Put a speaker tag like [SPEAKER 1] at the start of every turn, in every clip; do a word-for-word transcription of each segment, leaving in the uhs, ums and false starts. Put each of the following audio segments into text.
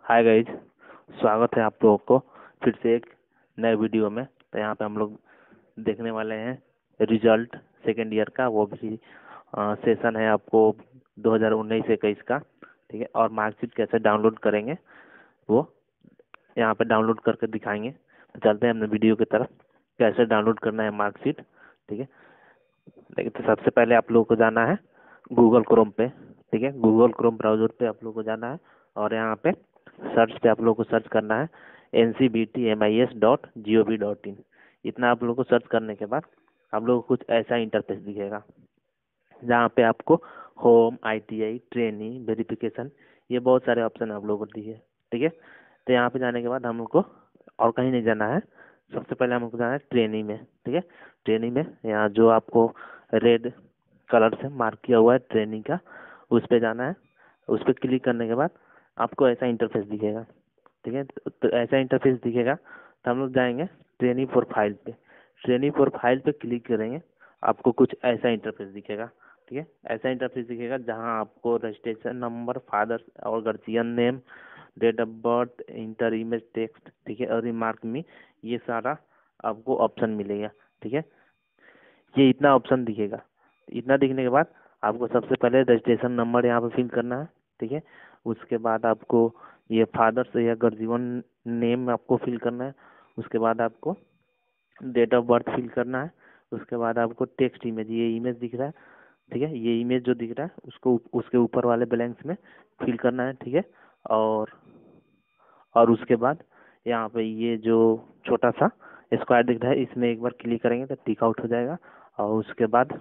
[SPEAKER 1] Hi guys, स्वागत है आप लोगों को फिर से एक नए वीडियो में। तो यहाँ पे हम लोग देखने वाले हैं रिजल्ट सेकेंड ईयर का। वो भी सेशन है आपको दो हज़ार उन्नीस इक्कीस का, ठीक है। और मार्कशीट कैसे डाउनलोड करेंगे वो यहाँ पे डाउनलोड करके दिखाएंगे। तो चलते हैं अपने वीडियो की तरफ। कैसे डाउनलोड करना है मार्कशीट, ठीक है। लेकिन तो सबसे पहले आप लोगों को जाना है गूगल क्रोम पे, ठीक है। गूगल क्रोम ब्राउजर पे आप लोगों को जाना है और यहाँ पे सर्च पे आप लोगों को सर्च करना है N C B T M I S dot G O V dot in. इतना आप लोगों को सर्च करने के बाद आप लोगों को कुछ ऐसा इंटरफेस दिखेगा जहाँ पे आपको home, I T I, training, verification, ये बहुत सारे ऑप्शन आप लोगों को दिए, ठीक है। तो यहाँ पे जाने के बाद हम लोग को और कहीं नहीं जाना है। सबसे पहले हम लोग को जाना है ट्रेनिंग में, ठीक है। ट्रेनिंग में यहाँ जो आपको रेड कलर से मार्क किया हुआ है ट्रेनिंग का, उस पे जाना है। उस पर क्लिक करने के बाद आपको ऐसा इंटरफेस दिखेगा, ठीक है। तो, तो ऐसा इंटरफेस दिखेगा तो हम लोग जाएंगे ट्रेनिंग फॉर फाइल पे। ट्रेनिंग फॉर फाइल पे क्लिक करेंगे, आपको कुछ ऐसा इंटरफेस दिखेगा, ठीक है। ऐसा इंटरफेस दिखेगा जहां आपको रजिस्ट्रेशन नंबर, फादर और guardian name, date of birth, enter image text, ठीक है, और रिमार्क में ये सारा आपको ऑप्शन मिलेगा, ठीक है। ये इतना ऑप्शन दिखेगा। इतना दिखने के बाद आपको सबसे पहले रजिस्ट्रेशन नंबर यहाँ पे फिल करना है, ठीक है। उसके बाद आपको ये फादर से या गार्जियन नेम आपको फिल करना है। उसके बाद आपको डेट ऑफ बर्थ फिल करना है। उसके बाद आपको टेक्स्ट इमेज, ये इमेज दिख रहा है, ठीक है, ये इमेज जो दिख रहा है उसको उसके ऊपर वाले ब्लैंक्स में फिल करना है, ठीक है। और और उसके बाद यहाँ पे ये जो छोटा सा स्क्वायर दिख रहा है इसमें एक बार क्लिक करेंगे तो टिक आउट हो जाएगा। और उसके बाद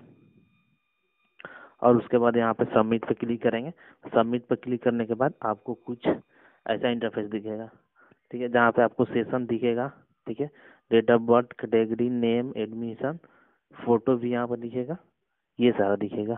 [SPEAKER 1] और उसके बाद यहाँ पे सबमिट पे क्लिक करेंगे। सबमिट पे क्लिक करने के बाद आपको कुछ ऐसा इंटरफेस दिखेगा, ठीक है, जहाँ पे आपको सेशन दिखेगा, ठीक है। Date of birth, category, name, admission, photo भी यहाँ पर दिखेगा, ये सारा दिखेगा।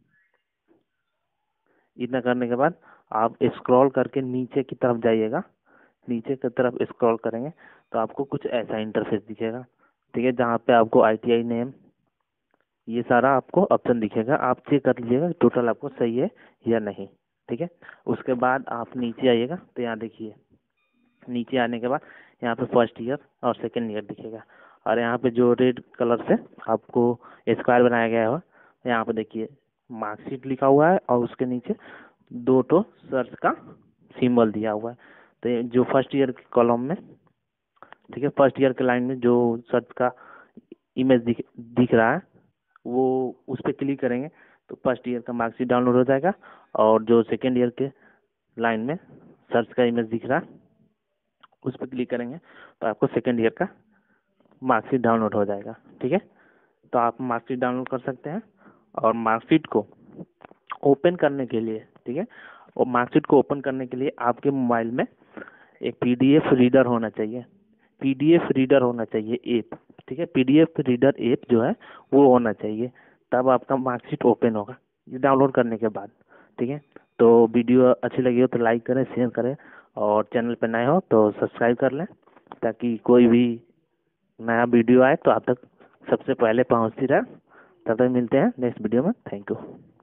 [SPEAKER 1] इतना करने के बाद आप स्क्रॉल करके नीचे की तरफ जाइएगा। नीचे की तरफ स्क्रॉल करेंगे तो आपको कुछ ऐसा इंटरफेस दिखेगा, ठीक है, जहाँ पे आपको आई टी आई नेम, ये सारा आपको ऑप्शन दिखेगा। आप चेक कर लीजिएगा टोटल आपको सही है या नहीं, ठीक है। उसके बाद आप नीचे आइएगा तो यहाँ देखिए, नीचे आने के बाद यहाँ पे फर्स्ट ईयर और सेकेंड ईयर दिखेगा। और यहाँ पे जो रेड कलर से आपको स्क्वायर बनाया गया है यहाँ पे देखिए मार्कशीट लिखा हुआ है और उसके नीचे दो तो सर्च का सिंबल दिया हुआ है। तो ये जो फर्स्ट ईयर के कॉलम में, ठीक है, फर्स्ट ईयर के लाइन में जो सर्च का इमेज दिख दिख रहा है वो उस पर क्लिक करेंगे तो फर्स्ट ईयर का मार्कशीट डाउनलोड हो जाएगा। और जो सेकेंड ईयर के लाइन में सर्च का इमेज दिख रहा है उस पर क्लिक करेंगे तो आपको सेकेंड ईयर का मार्कशीट डाउनलोड हो जाएगा, ठीक है। तो आप मार्कशीट डाउनलोड कर सकते हैं। और मार्कशीट को ओपन करने के लिए, ठीक है, और मार्कशीट को ओपन करने के लिए आपके मोबाइल में एक पी डी एफ रीडर होना चाहिए। पी डी एफ रीडर होना चाहिए ऐप, ठीक है। P D F reader app जो है वो होना चाहिए, तब आपका मार्कशीट ओपन होगा ये डाउनलोड करने के बाद, ठीक है। तो वीडियो अच्छी लगी हो तो लाइक करें, शेयर करें, और चैनल पर नए हो तो सब्सक्राइब कर लें ताकि कोई भी नया वीडियो आए तो आप तक सबसे पहले पहुंचती रहे। तब तक मिलते हैं नेक्स्ट वीडियो में। Thank you.